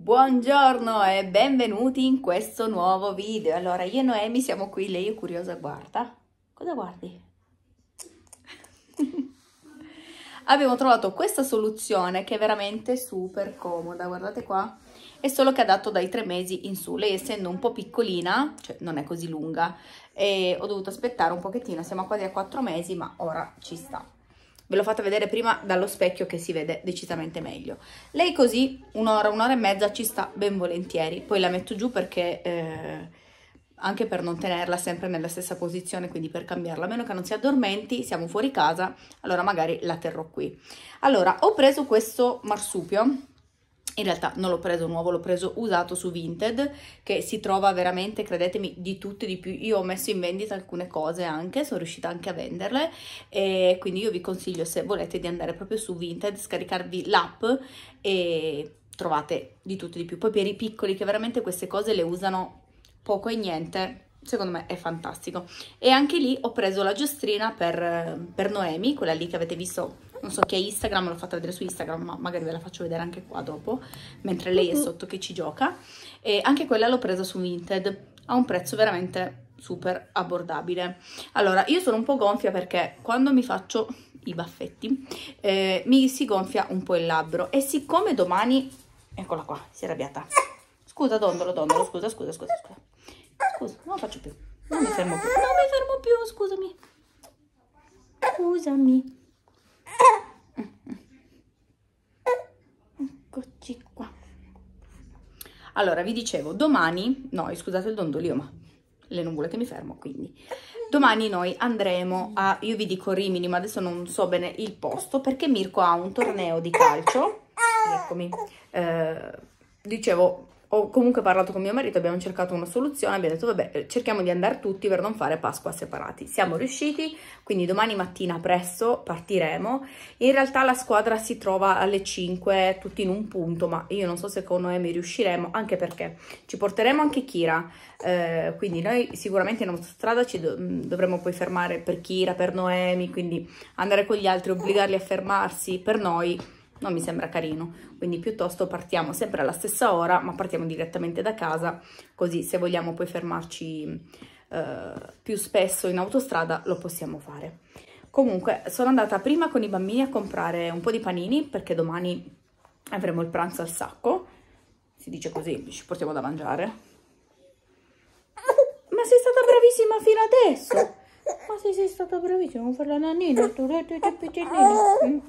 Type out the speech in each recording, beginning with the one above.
Buongiorno e benvenuti in questo nuovo video. Allora, io e Noemi siamo qui, lei è curiosa, guarda. Cosa guardi? Abbiamo trovato questa soluzione che è veramente super comoda, guardate qua. È solo che adatto dai 3 mesi in su. Lei essendo un po' piccolina, cioè non è così lunga, e ho dovuto aspettare un pochettino, siamo quasi a 4 mesi, ma ora ci sta. Ve l'ho fatta vedere prima dallo specchio che si vede decisamente meglio. Lei così un'ora e mezza ci sta ben volentieri. Poi la metto giù perché anche per non tenerla sempre nella stessa posizione, quindi per cambiarla, a meno che non si addormenti, siamo fuori casa, allora magari la terrò qui. Allora, ho preso questo marsupio. In realtà non l'ho preso nuovo, l'ho preso usato su Vinted, che si trova veramente, credetemi, di tutto e di più. Io ho messo in vendita alcune cose anche, sono riuscita anche a venderle, e quindi io vi consiglio, se volete, di andare proprio su Vinted, scaricarvi l'app e trovate di tutto e di più. Poi per i piccoli che veramente queste cose le usano poco e niente, secondo me è fantastico. E anche lì ho preso la giostrina per Noemi, quella lì che avete visto. Non so chi è Instagram, l'ho fatta vedere su Instagram, ma magari ve la faccio vedere anche qua dopo, mentre lei è sotto che ci gioca. E anche quella l'ho presa su Vinted, a un prezzo veramente super abbordabile. Allora, io sono un po' gonfia perché quando mi faccio i baffetti mi si gonfia un po' il labbro. E siccome domani... Eccola qua, si è arrabbiata. Scusa, dondolo, scusa. Scusa, non lo faccio più. Non mi fermo più, scusami. Scusami. Eccoci qua. Allora, vi dicevo, domani, no, scusate il dondolio, ma lei non vuole che mi fermo, quindi domani noi andremo a, io vi dico Rimini, ma adesso non so bene il posto, perché Mirko ha un torneo di calcio. Eccomi. Dicevo, ho comunque parlato con mio marito, abbiamo cercato una soluzione, abbiamo detto vabbè, cerchiamo di andare tutti per non fare Pasqua separati. Siamo riusciti, quindi domani mattina presto partiremo. In realtà la squadra si trova alle 5 tutti in un punto, ma io non so se con Noemi riusciremo, anche perché ci porteremo anche Kira, quindi noi sicuramente in autostrada ci dovremo poi fermare per Kira, per Noemi, quindi andare con gli altri, obbligarli a fermarsi per noi non mi sembra carino, quindi piuttosto partiamo sempre alla stessa ora, ma partiamo direttamente da casa, così se vogliamo poi fermarci più spesso in autostrada lo possiamo fare. Comunque sono andata prima con i bambini a comprare un po' di panini, perché domani avremo il pranzo al sacco, si dice così, ci portiamo da mangiare. Ma sei stata bravissima fino adesso! Ma sei stata bravissima a fare la nannina, tu piccinina.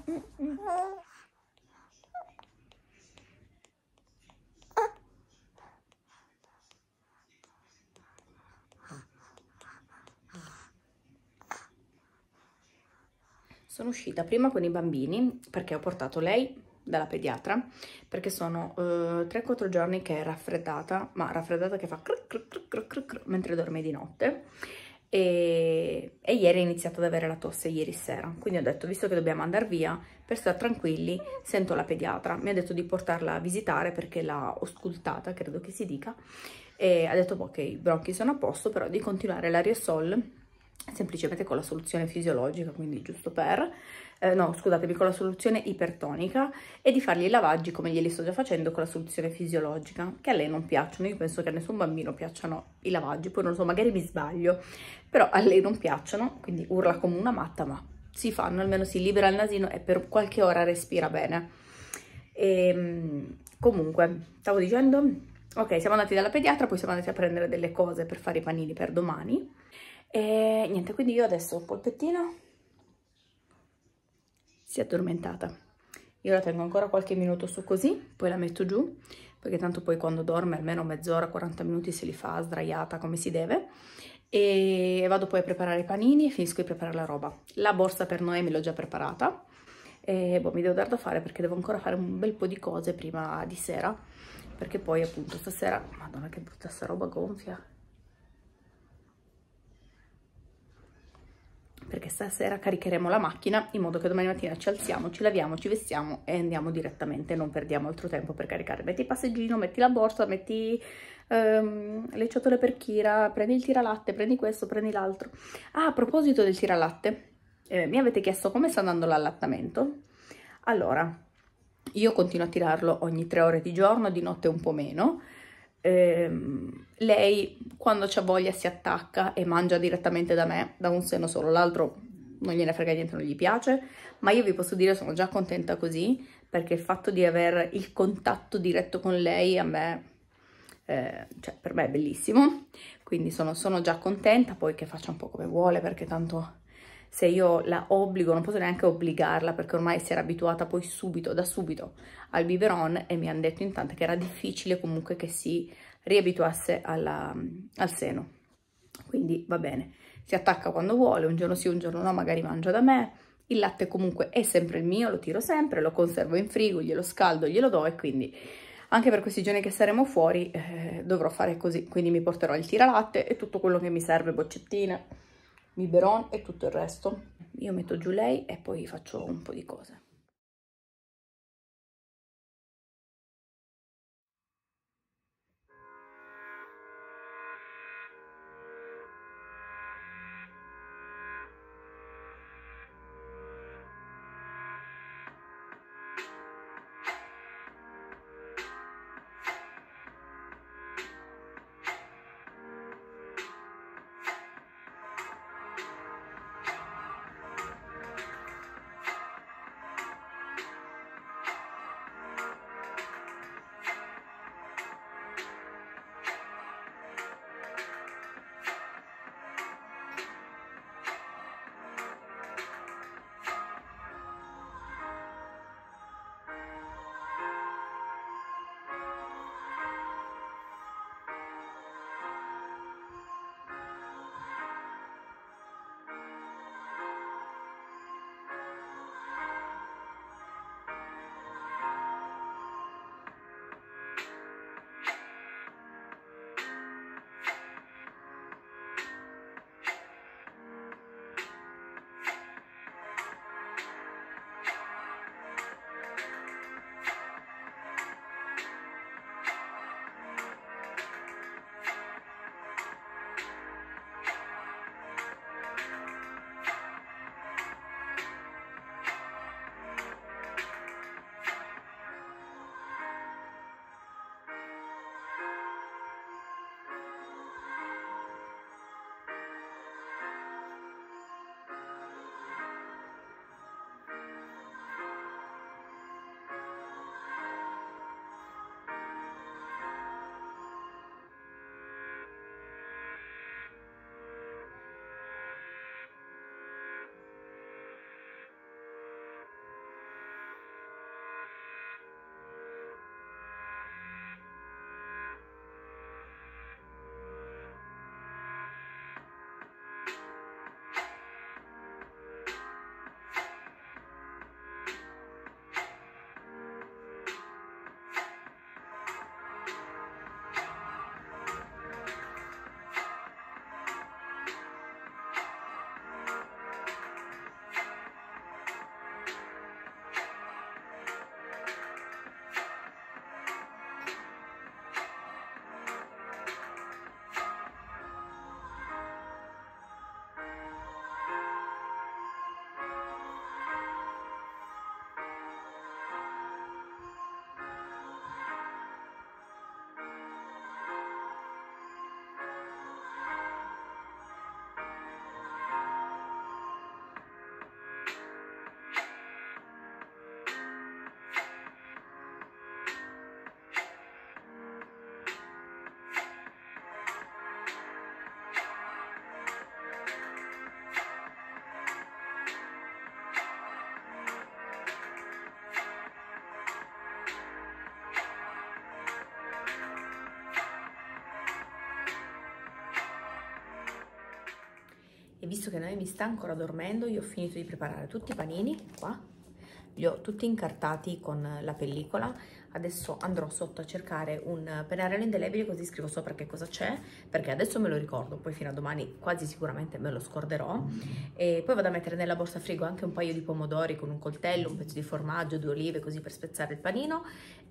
Sono uscita prima con i bambini perché ho portato lei dalla pediatra, perché sono 3-4 giorni che è raffreddata, ma raffreddata che fa mentre dorme di notte, e ieri è iniziato ad avere la tosse ieri sera, quindi ho detto, visto che dobbiamo andare via, per stare tranquilli, sento la pediatra, mi ha detto di portarla a visitare perché l'ha auscultata, credo che si dica, e ha detto ok, i bronchi sono a posto, però di continuare l'Ariosol semplicemente con la soluzione fisiologica, quindi giusto per, no scusatemi, con la soluzione ipertonica, e di fargli i lavaggi come glieli sto già facendo con la soluzione fisiologica, che a lei non piacciono. Io penso che a nessun bambino piacciono i lavaggi, poi non so, magari mi sbaglio, però a lei non piacciono, quindi urla come una matta, ma si fanno, almeno si libera il nasino e per qualche ora respira bene. Comunque, stavo dicendo, ok, siamo andati dalla pediatra, poi siamo andati a prendere delle cose per fare i panini per domani. E niente, quindi io adesso il polpettino si è addormentata. Io la tengo ancora qualche minuto su così, poi la metto giù, perché tanto poi quando dorme almeno mezz'ora, 40 minuti se li fa sdraiata come si deve. E vado poi a preparare i panini e finisco di preparare la roba. La borsa per Noemi l'ho già preparata. E boh, mi devo dar da fare perché devo ancora fare un bel po' di cose prima di sera, perché poi appunto stasera, madonna che brutta sta roba gonfia, perché stasera caricheremo la macchina in modo che domani mattina ci alziamo, ci laviamo, ci vestiamo e andiamo direttamente, non perdiamo altro tempo per caricare. Metti il passeggino, metti la borsa, metti le ciotole per Kira, prendi il tiralatte, prendi questo, prendi l'altro. Ah, a proposito del tiralatte, mi avete chiesto come sta andando l'allattamento. Allora, Io continuo a tirarlo ogni 3 ore di giorno, di notte un po' meno. Lei quando c'ha voglia si attacca e mangia direttamente da me, da un seno solo, l'altro non gliene frega niente, non gli piace, ma io vi posso dire sono già contenta così, perché il fatto di avere il contatto diretto con lei a me, cioè per me è bellissimo, quindi sono già contenta, poi che faccia un po' come vuole, perché tanto se io la obbligo, non posso neanche obbligarla, perché ormai si era abituata poi da subito al biberon, e mi hanno detto in tante che era difficile comunque che si riabituasse al seno. Quindi va bene, si attacca quando vuole, un giorno sì, un giorno no, magari mangia da me. Il latte comunque è sempre il mio, lo tiro sempre, lo conservo in frigo, glielo scaldo, glielo do, e quindi anche per questi giorni che saremo fuori dovrò fare così. Quindi mi porterò il tiralatte e tutto quello che mi serve, boccettine, biberon e tutto il resto. Io metto giù lei e poi faccio un po' di cose. E visto che Noemi sta ancora dormendo, io ho finito di preparare tutti i panini, qua, li ho tutti incartati con la pellicola. Adesso andrò sotto a cercare un pennarello indelebile, così scrivo sopra che cosa c'è, perché adesso me lo ricordo, poi fino a domani quasi sicuramente me lo scorderò. E poi vado a mettere nella borsa frigo anche un paio di pomodori con un coltello, un pezzo di formaggio, 2 olive, così per spezzare il panino.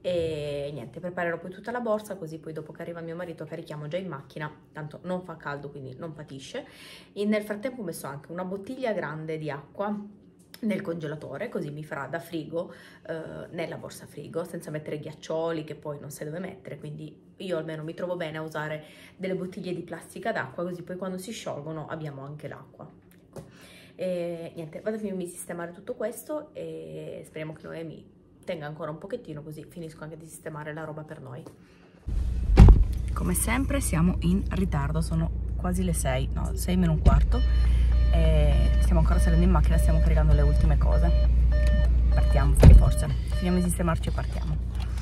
E niente, preparerò poi tutta la borsa, così poi dopo che arriva mio marito carichiamo già in macchina, tanto non fa caldo quindi non patisce. E nel frattempo ho messo anche una bottiglia grande di acqua nel congelatore, così mi farà da frigo nella borsa frigo, senza mettere ghiaccioli che poi non sai dove mettere. Quindi io almeno mi trovo bene a usare delle bottiglie di plastica d'acqua, così poi quando si sciolgono abbiamo anche l'acqua. Ecco. E niente, vado a finirmi di sistemare tutto questo e speriamo che Noemi tenga ancora un pochettino, così finisco anche di sistemare la roba per noi. Come sempre siamo in ritardo, sono quasi le 6, no, 6 meno un quarto. Stiamo ancora salendo in macchina, stiamo caricando le ultime cose. Partiamo, forse finiamo di sistemarci e partiamo.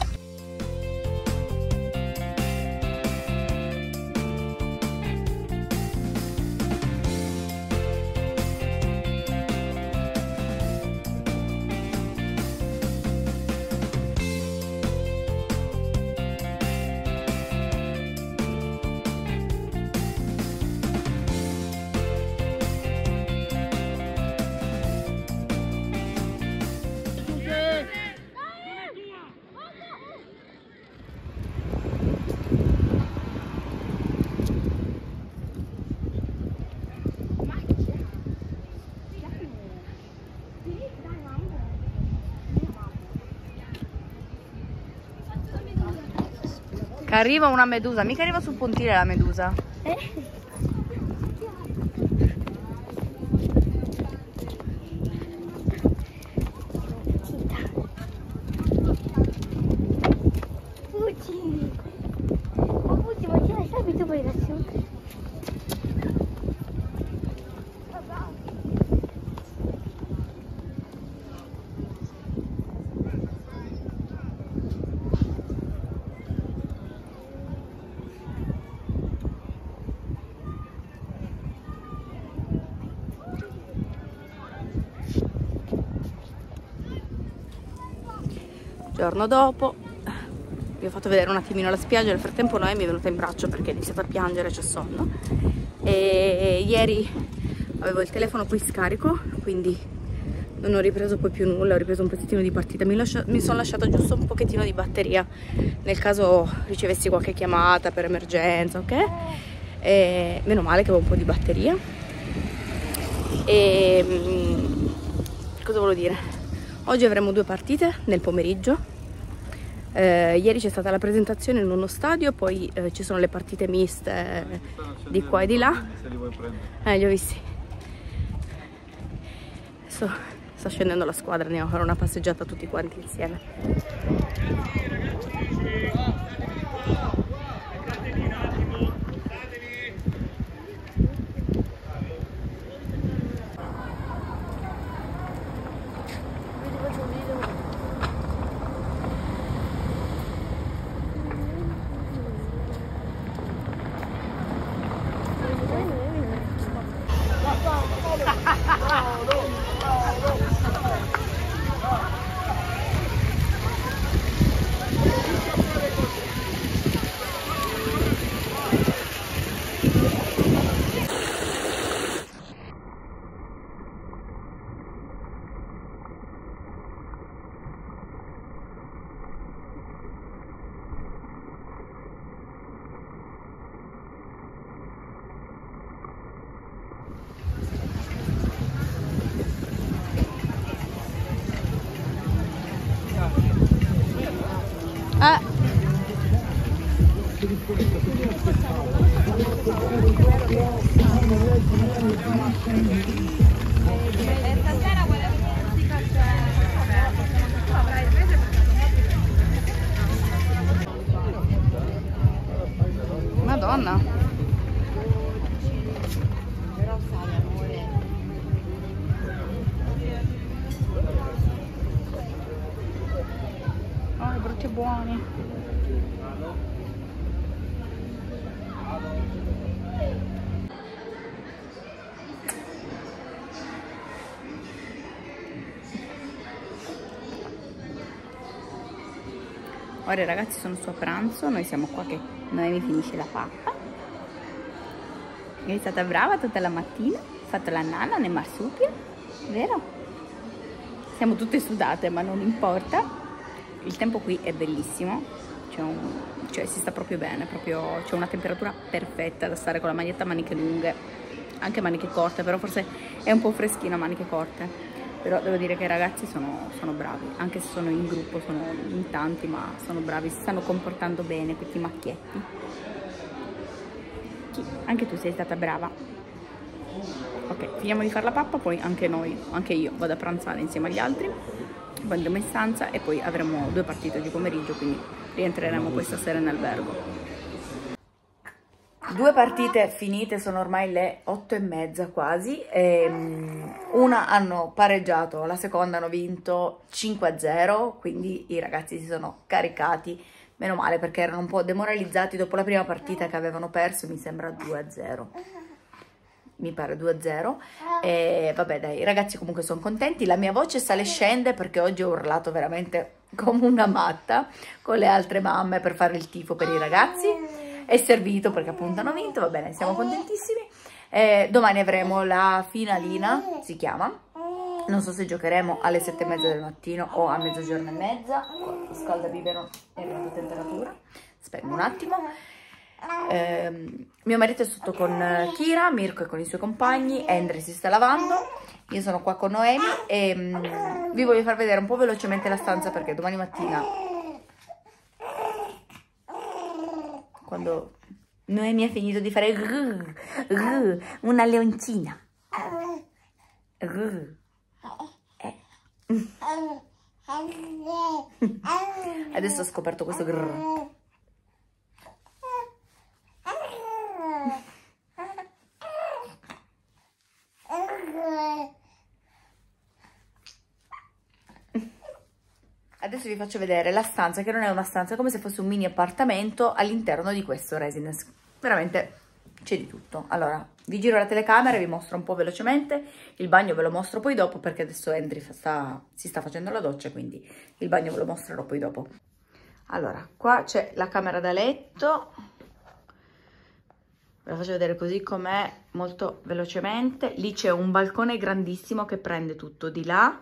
Che arriva una medusa, mica arriva sul pontile la medusa. Fuggi! Ma fuggi, ma ce l'hai subito poi adesso? Giorno dopo vi ho fatto vedere un attimino la spiaggia, nel frattempo Noemi è venuta in braccio perché è iniziata a piangere, c'è sonno, e ieri avevo il telefono qui scarico, quindi non ho ripreso poi più nulla, ho ripreso un pezzettino di partita, mi sono lasciata giusto un pochettino di batteria nel caso ricevessi qualche chiamata per emergenza, ok? E meno male che avevo un po' di batteria. E cosa volevo dire? Oggi avremo 2 partite nel pomeriggio. Ieri c'è stata la presentazione in uno stadio, poi ci sono le partite miste di qua e di là. Li ho visti. Adesso sta scendendo la squadra, andiamo a fare una passeggiata tutti quanti insieme. Madonna. Oh, che brutti e buoni. Ora i ragazzi sono su a pranzo, noi siamo qua che Noemi finisce la pappa. È stata brava tutta la mattina, ha fatto la nanna nel marsupio, vero? Siamo tutte sudate, ma non importa. Il tempo qui è bellissimo, cioè si sta proprio bene, c'è una temperatura perfetta da stare con la maglietta a maniche lunghe, anche maniche corte, però forse è un po' freschino a maniche corte. Però devo dire che i ragazzi sono bravi, anche se sono in gruppo, sono in tanti, ma sono bravi, si stanno comportando bene questi macchietti. Sì, anche tu sei stata brava. Ok, finiamo di fare la pappa, poi anche io vado a pranzare insieme agli altri, poi andremo in stanza e poi avremo 2 partite di pomeriggio, quindi rientreremo questa sera in albergo. 2 partite finite, sono ormai le 8:30 quasi, una hanno pareggiato, la seconda hanno vinto 5-0, quindi i ragazzi si sono caricati, meno male perché erano un po' demoralizzati dopo la prima partita che avevano perso, mi sembra 2-0. Mi pare 2-0 e vabbè dai, i ragazzi comunque sono contenti, la mia voce sale e scende perché oggi ho urlato veramente come una matta con le altre mamme per fare il tifo per i ragazzi. È servito perché appunto hanno vinto, va bene, siamo contentissimi. Domani avremo la finalina, si chiama, non so se giocheremo alle 7:30 del mattino o a 12:30, scaldavivero e la temperatura, spengo un attimo. Mio marito è sotto con Kira, Mirko è con i suoi compagni, Andre si sta lavando, io sono qua con Noemi e vi voglio far vedere un po' velocemente la stanza perché domani mattina, quando Noemi ha finito di fare una leoncina, adesso ho scoperto questo grrr. Adesso vi faccio vedere la stanza, che non è una stanza, è come se fosse un mini appartamento all'interno di questo residence. Veramente c'è di tutto. Allora, vi giro la telecamera e vi mostro un po' velocemente. Il bagno ve lo mostro poi dopo, perché adesso Andrew si sta facendo la doccia, quindi il bagno ve lo mostrerò poi dopo. Allora, qua c'è la camera da letto. Ve la faccio vedere così com'è, molto velocemente. Lì c'è un balcone grandissimo che prende tutto di là,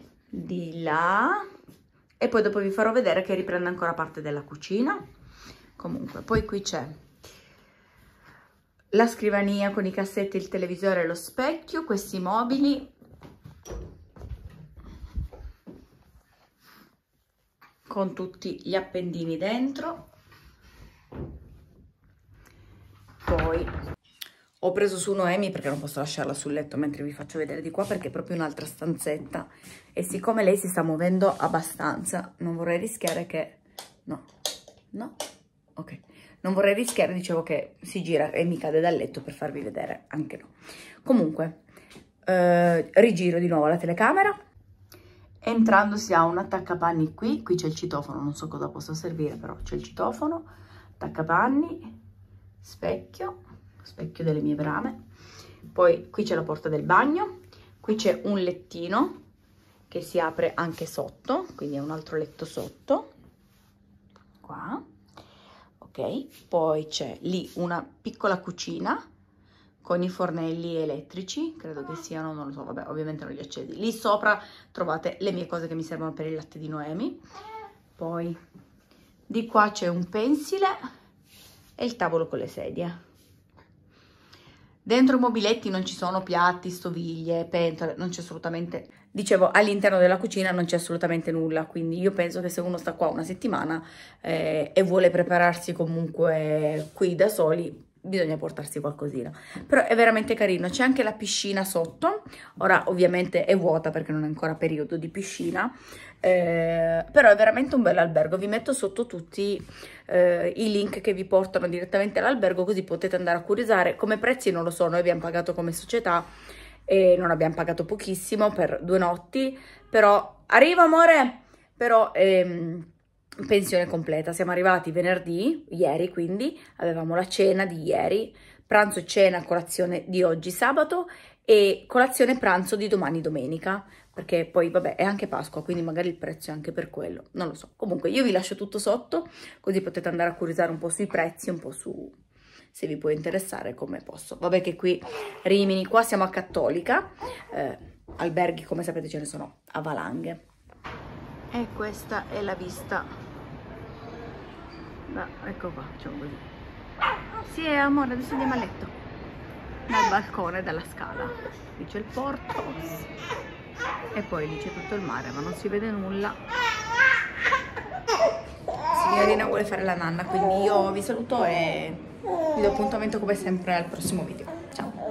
e poi dopo vi farò vedere che riprende ancora parte della cucina. Comunque, poi qui c'è la scrivania con i cassetti, il televisore e lo specchio, questi mobili con tutti gli appendini dentro. Poi ho preso su Noemi perché non posso lasciarla sul letto mentre vi faccio vedere di qua, perché è proprio un'altra stanzetta e siccome lei si sta muovendo abbastanza non vorrei rischiare che non vorrei rischiare, dicevo, che si gira e mi cade dal letto, per farvi vedere anche no. Comunque rigiro di nuovo la telecamera. Entrando si ha un attaccapanni qui c'è il citofono, non so cosa possa servire, però c'è il citofono, attaccapanni, specchio delle mie brame. Poi qui c'è la porta del bagno, qui c'è un lettino che si apre anche sotto, quindi è un altro letto sotto, qua, ok. Poi c'è lì una piccola cucina con i fornelli elettrici, credo che siano, non lo so, vabbè, ovviamente non li accesi. Lì sopra trovate le mie cose che mi servono per il latte di Noemi. Poi di qua c'è un pensile e il tavolo con le sedie. Dentro i mobiletti non ci sono piatti, stoviglie, pentole, non c'è assolutamente... Dicevo, all'interno della cucina non c'è assolutamente nulla, quindi io penso che se uno sta qua una settimana e vuole prepararsi comunque qui da soli, bisogna portarsi qualcosina. Però è veramente carino, c'è anche la piscina sotto, ora ovviamente è vuota perché non è ancora periodo di piscina, però è veramente un bel albergo. Vi metto sotto tutti i link che vi portano direttamente all'albergo, così potete andare a curiosare. Come prezzi non lo so, noi abbiamo pagato come società e non abbiamo pagato pochissimo per 2 notti, però arriva amore, però pensione completa. Siamo arrivati venerdì, ieri, quindi avevamo la cena di ieri, pranzo, cena, colazione di oggi sabato e colazione e pranzo di domani domenica, perché poi vabbè è anche Pasqua, quindi magari il prezzo è anche per quello, non lo so. Comunque io vi lascio tutto sotto, così potete andare a curiosare un po' sui prezzi, un po' su se vi può interessare come posso. Vabbè che qui Rimini, qua siamo a Cattolica, alberghi come sapete ce ne sono a valanghe. E questa è la vista, ecco qua, diciamo così. Sì amore, adesso andiamo a letto, dal balcone, dalla scala. Qui c'è il porto e poi lì c'è tutto il mare, ma non si vede nulla. Signorina vuole fare la nanna, quindi io vi saluto e vi do appuntamento come sempre al prossimo video. Ciao!